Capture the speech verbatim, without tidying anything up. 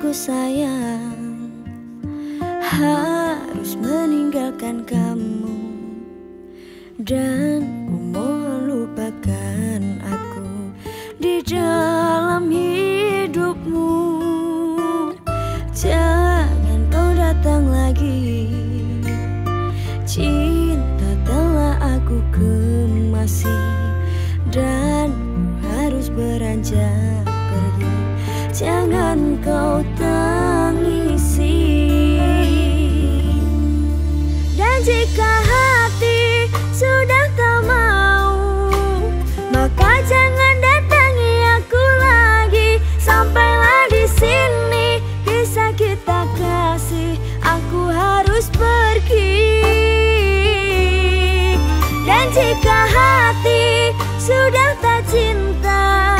aku sayang, harus meninggalkan kamu. Dan ku mohon lupakan aku di dalam hidupmu. Jangan kau datang lagi, cinta telah aku kemasi. Dan ku harus beranjak pergi, jangan kau tangisi. Dan jika hati sudah tak mau, maka jangan datangi aku lagi. Sampailah di sini kisah kita kasih, aku harus pergi. Dan jika hati sudah tak cinta,